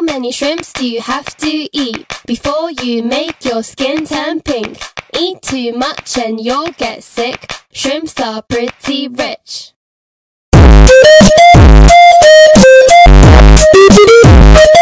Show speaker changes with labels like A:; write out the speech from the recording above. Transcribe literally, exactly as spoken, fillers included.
A: many shrimps do you have to eat before you make your skin turn pink? Eat too much and you'll get sick. Shrimps are pretty rich.